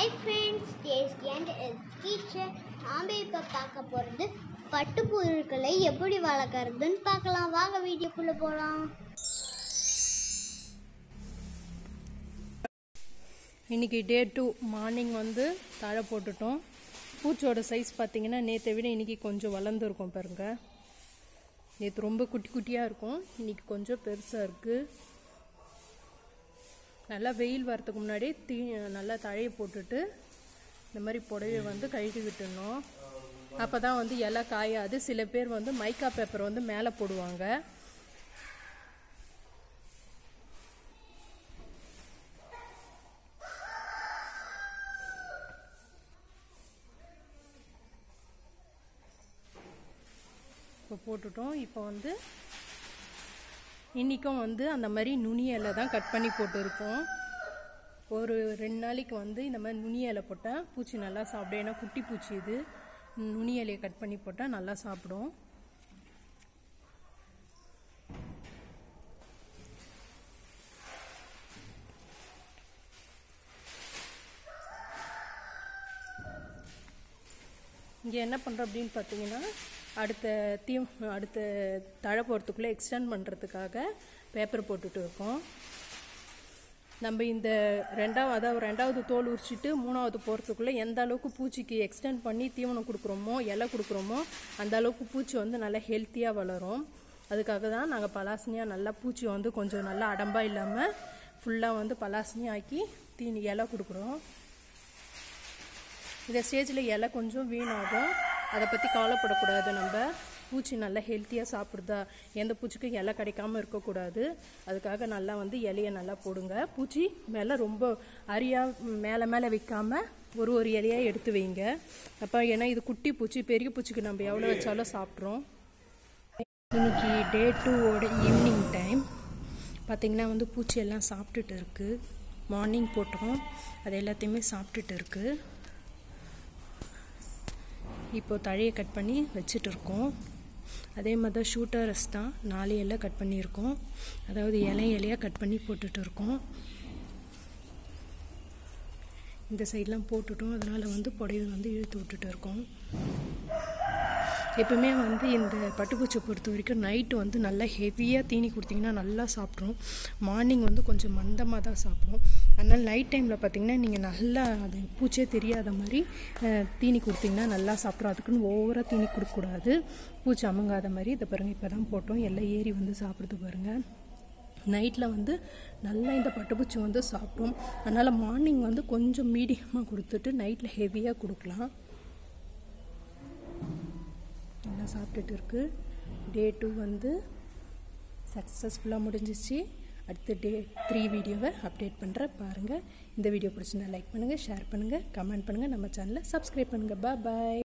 Hi friends, TSK and teacher. நாம இப்ப பார்க்க போறது பட்டுப்புழுக்களை எப்படி வளர்க்கறதுன்னு பார்க்கலாம். வாங்க வீடியோக்குள்ள போலாம். இன்றைக்கி டே 2 மார்னிங் வந்து தழை போட்டுட்டோம். பூச்சோட சைஸ் பார்த்திங்கன்னா நேற்றை விட இன்றைக்கி கொஞ்சம் வளர்ந்துருக்கும் பாருங்க. நேற்று ரொம்ப குட்டி குட்டியாக இருக்கும், இன்றைக்கி கொஞ்சம் பெருசாக இருக்குது. நல்லா வெயில் வரத்துக்கு முன்னாடி நல்லா தழையை போட்டுட்டு இந்த மாதிரி புடவையை வந்து கழட்டி விட்டுடணும். அப்போ தான் வந்து இலை காயாது. சில பேர் வந்து மைக்கா பேப்பர் வந்து மேலே போடுவாங்க. இப்போ போட்டுட்டோம். இப்போ வந்து இன்றைக்கும் வந்து அந்த மாதிரி நுனி இலை தான் கட் பண்ணி போட்டுருக்கோம். ஒரு 2 நாளைக்கு வந்து இந்த மாதிரி நுனி இலை போட்டால் பூச்சி நல்லா சாப்பிடும். ஏன்னா குட்டி பூச்சி இது, நுனி இலையை கட் பண்ணி போட்டால் நல்லா சாப்பிடும். இங்கே என்ன பண்ணுறோம் அப்படின்னு பார்த்தீங்கன்னா, அடுத்த தழை போகிறதுக்குள்ளே எக்ஸ்டெண்ட் பண்ணுறதுக்காக பேப்பர் போட்டுட்டு இருக்கோம். நம்ம இந்த ரெண்டாவது தோல் உரிச்சிட்டு 3வது போகிறதுக்குள்ளே எந்த அளவுக்கு பூச்சிக்கு எக்ஸ்டெண்ட் பண்ணி தீவனம் கொடுக்குறோமோ, இலை கொடுக்குறோமோ, அந்த அளவுக்கு பூச்சி வந்து நல்லா ஹெல்த்தியாக வளரும். அதுக்காக தான் நாங்கள் பலாசனியாக நல்லா பூச்சி வந்து கொஞ்சம் நல்லா அடம்பாக இல்லாமல் ஃபுல்லாக வந்து பலாசனியாக ஆக்கி இலை கொடுக்குறோம். இந்த ஸ்டேஜில் இலை கொஞ்சம் வீணாகும், அதை பற்றி கவலைப்படக்கூடாது. நம்ம பூச்சி நல்லா ஹெல்த்தியாக சாப்பிடுதா, எந்த பூச்சிக்கும் இலை கிடைக்காமல் இருக்கக்கூடாது. அதுக்காக நல்லா வந்து இலையை நல்லா போடுங்க. பூச்சி மேலே ரொம்ப மேலே வைக்காமல் ஒரு இலையாக எடுத்து வைங்க. அப்போ ஏன்னா இது குட்டி பூச்சி, பெரிய பூச்சிக்கு நம்ம எவ்வளோ வச்சாலும் சாப்பிட்றோம். இன்னைக்கு டே 2 ஈவினிங் டைம் பார்த்திங்கன்னா வந்து பூச்சி எல்லாம் சாப்பிட்டுட்டு இருக்குது. மார்னிங் போட்டோம், அது எல்லாத்தையுமே சாப்பிட்டுட்டு இருக்குது. இப்போ தழையை கட் பண்ணி வச்சுட்டு இருக்கோம். அதே மாதிரி தான் ஷூட்டர்ஸ் தான் 4 இலை கட் பண்ணியிருக்கோம். அதாவது இலையாக கட் பண்ணி போட்டுட்டு இருக்கோம். இந்த சைட்லாம் போட்டுட்டோம், அதனால் வந்து புடவை வந்து இழுத்து விட்டுட்டு இருக்கோம். எப்பவுமே வந்து இந்த பட்டுப்பூச்சி பொறுத்த வரைக்கும் நைட்டு வந்து நல்லா ஹெவியாக தீனி கொடுத்திங்கன்னா நல்லா சாப்பிட்ரும். மார்னிங் வந்து கொஞ்சம் மந்தமாக தான் சாப்பிடும். அதனால் நைட் டைமில் பார்த்திங்கன்னா நீங்கள் நல்லா அது பூச்சியே தெரியாத மாதிரி தீனி கொடுத்திங்கன்னா நல்லா சாப்பிட்ரும். அதுக்குன்னு ஓவராக தீனி கொடுக்கக்கூடாது, பூச்சி அமுங்காத மாதிரி. இதை பாருங்கள், இப்போ தான் போட்டோம், எல்லாம் ஏறி வந்து சாப்பிடுது பாருங்கள். நைட்டில் வந்து நல்லா இந்த பட்டுப்பூச்சி வந்து சாப்பிடும். அதனால் மார்னிங் வந்து கொஞ்சம் மீடியமாக கொடுத்துட்டு நைட்டில் ஹெவியாக கொடுக்கலாம். நல்லா சாப்பிட்டுட்டு இருக்குது. டே 2 வந்து சக்ஸஸ்ஃபுல்லாக முடிஞ்சிச்சு. அடுத்த டே 3 வீடியோவை அப்டேட் பண்ணுறேன் பாருங்கள். இந்த வீடியோ பிடிச்சிருந்தா லைக் பண்ணுங்கள், ஷேர் பண்ணுங்கள், கமெண்ட் பண்ணுங்கள், நம்ம சேனலை சப்ஸ்கிரைப் பண்ணுங்கள். பாய்.